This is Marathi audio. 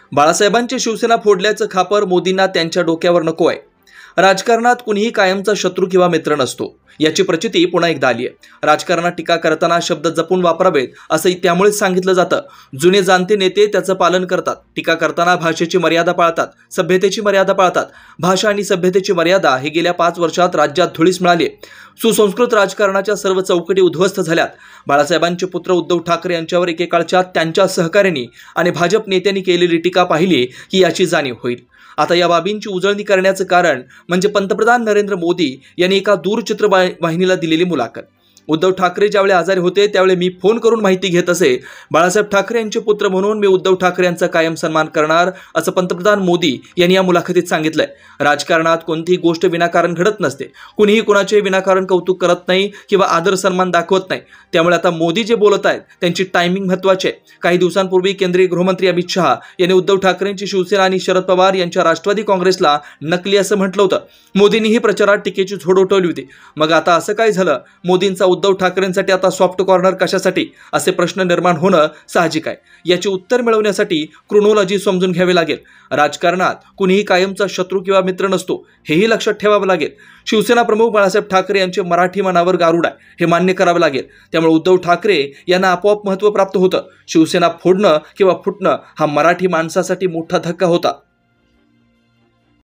बाळासाहेबांची शिवसेना फोडल्याचं खापर मोदींना त्यांच्या डोक्यावर नको आहे। राजकारणात कुणीही कायमचा शत्रू किंवा मित्र नसतो, याची प्रचिती पुन्हा एकदा आली आहे। राजकारणात टीका करताना शब्द जपून वापरावेत असं त्यामुळेच सांगितलं जातं। जुने जाणते नेते त्याचं पालन करतात। टीका करताना भाषेची मर्यादा पाळतात, सभ्यतेची मर्यादा पाळतात। भाषा आणि सभ्यतेची मर्यादा हे गेल्या 5 वर्षात राज्यात धुळीस मिळाली। सुसंस्कृत राजकारणाच्या सर्व चौकटी उद्ध्वस्त झाल्यात। बाळासाहेबांचे पुत्र उद्धव ठाकरे यांच्यावर एकेकाळच्या त्यांच्या सहकाऱ्यांनी आणि भाजप नेत्यांनी केलेली टीका पाहिली की याची जाणीव होईल। आता या बाबींची उजळणी करण्याचं कारण म्हणजे पंतप्रधान नरेंद्र मोदी यांनी एका दूरचित्रवाहिनीला दिलेली मुलाखत। उद्धव ठाकरे ज्यावेळी आजारी होते त्यावेळी मी फोन करून माहिती घेत असे। बाळासाहेब ठाकरे यांचे पुत्र म्हणून मी उद्धव ठाकरे यांचा कायम सन्मान करणार असं पंतप्रधान मोदी यांनी या मुलाखतीत सांगितलंय। राजकारणात कोणतीही गोष्ट विनाकारण घडत नसते। कुणीही कुणाचे विनाकारण कौतुक करत नाही किंवा आदर सन्मान दाखवत नाही। त्यामुळे आता मोदी जे बोलत आहेत त्यांची टायमिंग महत्त्वाची आहे। काही दिवसांपूर्वी केंद्रीय गृहमंत्री अमित शहा यांनी उद्धव ठाकरेंची शिवसेना आणि शरद पवार यांच्या राष्ट्रवादी काँग्रेसला नकली असं म्हटलं होतं। मोदींनीही प्रचारात टीकेची झोड उठवली होती। मग आता असं काय झालं? मोदींचा उद्धव ठाकरेंसाठी आता सॉफ्ट कॉर्नर कशासाठी असे प्रश्न निर्माण होणं साहजिक आहे। याचे उत्तर मिळवण्यासाठी क्रोनॉलॉजी समजून घ्यावी लागेल। राजकारणात कुणीही कायमचा शत्रू किंवा मित्र नसतो, हेही लक्षात ठेवावं लागेल। शिवसेना प्रमुख बाळासाहेब ठाकरे यांचे मराठी मनावर गारुड आहे, हे मान्य करावं लागेल। त्यामुळे उद्धव ठाकरे यांना आपोआप महत्त्व प्राप्त होतं। शिवसेना फोडणं किंवा फुटणं हा मराठी माणसासाठी मोठा धक्का होता।